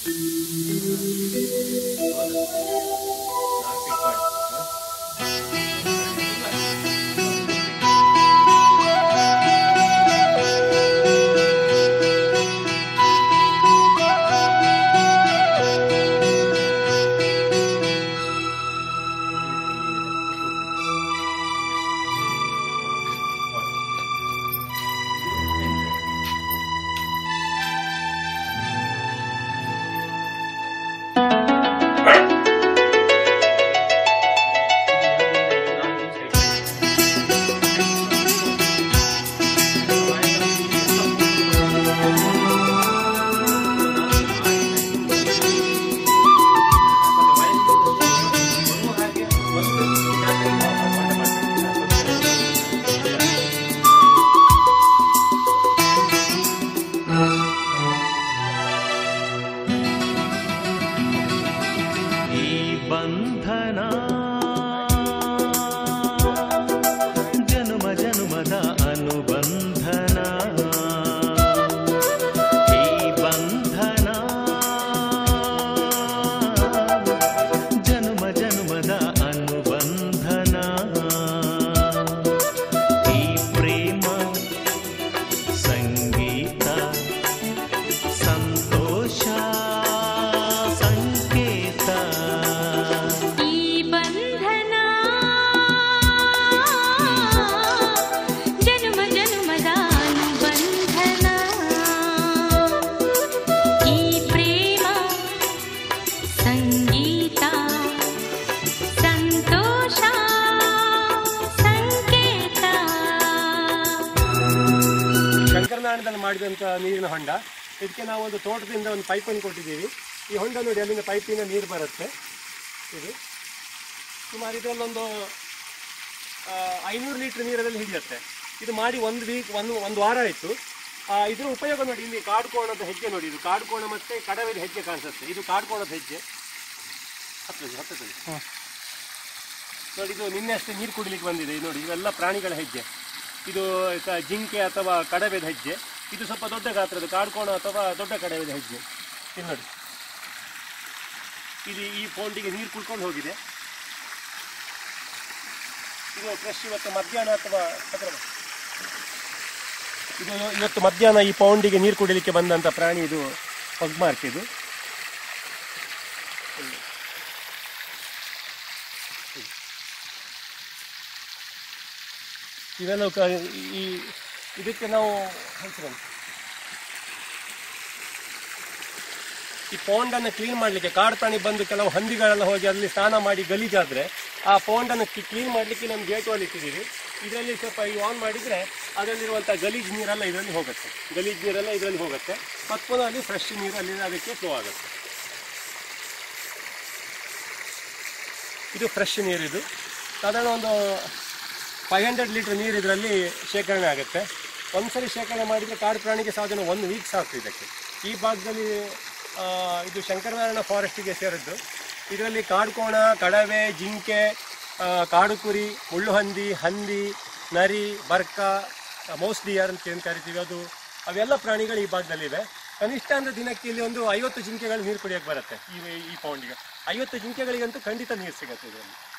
ಮಾಡಿದಂಥ ನೀರಿನ ಹೊಂಡ. ಇದಕ್ಕೆ ನಾವು ಒಂದು ತೋಟದಿಂದ ಒಂದು ಪೈಪನ್ನು ಕೊಟ್ಟಿದ್ದೀವಿ. ಈ ಹೊಂಡ ನೋಡಿ, ಅಲ್ಲಿಂದ ಪೈಪಿನ ನೀರು ಬರುತ್ತೆ. ಇದು ಸುಮಾರು ಇದರಲ್ಲೊಂದು 500 ಲೀಟ್ರ್ ನೀರಲ್ಲಿ ಹಿಡಿಯುತ್ತೆ. ಇದು ಮಾಡಿ ಒಂದು ವಾರ ಆಯಿತು. ಇದರ ಉಪಯೋಗ ನೋಡಿ, ಇಲ್ಲಿ ಕಾಡುಕೋಣದ ಹೆಜ್ಜೆ ನೋಡಿ, ಇದು ಕಾಡುಕೋಣ ಮತ್ತು ಕಡವೆದ ಹೆಜ್ಜೆ ಕಾಣಿಸುತ್ತೆ. ಇದು ಕಾಡುಕೋಣದ ಹೆಜ್ಜೆ. ಹತ್ತದು ನೋಡಿ, ಇದು ನಿನ್ನೆ ಅಷ್ಟೇ ನೀರು ಕುಡಿಲಿಕ್ಕೆ ಬಂದಿದೆ. ಇದು ನೋಡಿ, ಇವೆಲ್ಲ ಪ್ರಾಣಿಗಳ ಹೆಜ್ಜೆ. ಇದು ಜಿಂಕೆ ಅಥವಾ ಕಡವೆದ ಹೆಜ್ಜೆ. ಇದು ಸ್ವಲ್ಪ ದೊಡ್ಡ ಗಾತ್ರದ ಕಾಡುಕೋಣ ಅಥವಾ ದೊಡ್ಡ ಕಡವೆದ ಹೆಜ್ಜೆ. ಇದು ನೋಡಿ, ಇದು ಈ ಪೌಂಡಿಗೆ ನೀರು ಕುಡ್ಕೊಂಡು ಹೋಗಿದೆ. ಇದು ಫ್ರೆಶ್ ಇವತ್ತು ಮಧ್ಯಾಹ್ನ ಅಥವಾ ಇದು ಇವತ್ತು ಮಧ್ಯಾಹ್ನ ಈ ಪೌಂಡಿಗೆ ನೀರು ಕುಡಿಲಿಕ್ಕೆ ಬಂದಂಥ ಪ್ರಾಣಿ ಇದು ಪಗ್ಮಾರ್ಕ್. ಇದು ಇವೆಲ್ಲ ಇದಕ್ಕೆ ನಾವು ಈ ಪೌಂಡನ್ನು ಕ್ಲೀನ್ ಮಾಡಲಿಕ್ಕೆ ಕಾಡು ಪ್ರಾಣಿ ಬಂದು ಕೆಲವು ಹಂದಿಗಳೆಲ್ಲ ಹೋಗಿ ಅಲ್ಲಿ ಸ್ನಾನ ಮಾಡಿ ಗಲೀಜಾದರೆ ಆ ಪೌಂಡನ್ನು ಕ್ಲೀನ್ ಮಾಡಲಿಕ್ಕೆ ನಮ್ಮ ಗೇಟ್ ವಾಲ್ ಇಟ್ಟಿದ್ದೀವಿ. ಇದರಲ್ಲಿ ಸ್ವಲ್ಪ ಆನ್ ಮಾಡಿದರೆ ಅದರಲ್ಲಿರುವಂಥ ಗಲೀಜು ನೀರೆಲ್ಲ ಇದರಲ್ಲಿ ಹೋಗುತ್ತೆ. ಮತ್ತು ಪುನಃ ಅಲ್ಲಿ ಫ್ರೆಶ್ ನೀರು ಅಲ್ಲಿ ಅದಕ್ಕೆ ಫ್ಲೋ ಆಗುತ್ತೆ. ಇದು ಫ್ರೆಶ್ ನೀರು. ಇದು ಸಾಧಾರಣ ಒಂದು 500 ಲೀಟ್ರ್ ನೀರು ಇದರಲ್ಲಿ ಶೇಖರಣೆ ಆಗುತ್ತೆ. ಒಂದ್ಸರಿ ಶೇಖರಣೆ ಮಾಡಿದರೆ ಕಾಡು ಪ್ರಾಣಿಗೆ ಸಾಧಾರಣ 1 ವೀಕ್ ಸಾಕು ಇದಕ್ಕೆ. ಈ ಭಾಗದಲ್ಲಿ ಇದು ಶಂಕರನಾರಾಯಣ ಫಾರೆಸ್ಟಿಗೆ ಸೇರಿದ್ದು. ಇದರಲ್ಲಿ ಕಾಡುಕೋಣ, ಕಡವೆ, ಜಿಂಕೆ, ಕಾಡು ಕುರಿ, ಮುಳ್ಳುಹಂದಿ, ಹಂದಿ, ನರಿ, ಬರ್ಕ, ಮೌಸ್ ಡಿಯರ್ ಅಂತ ಏನು ಕರಿತೀವಿ, ಅವೆಲ್ಲ ಪ್ರಾಣಿಗಳು ಈ ಭಾಗದಲ್ಲಿವೆ. ಕನಿಷ್ಠ ಅಂದರೆ ದಿನಕ್ಕೆ ಇಲ್ಲಿ ಒಂದು 50 ಜಿಂಕೆಗಳು ನೀರು ಕುಡಿಯೋಕ್ಕೆ ಬರುತ್ತೆ. ಈ ಪೌಂಡಿಗೆ 50 ಜಿಂಕೆಗಳಿಗಂತೂ ಖಂಡಿತ ನೀರು ಸಿಗುತ್ತೆ ಇದರಲ್ಲಿ.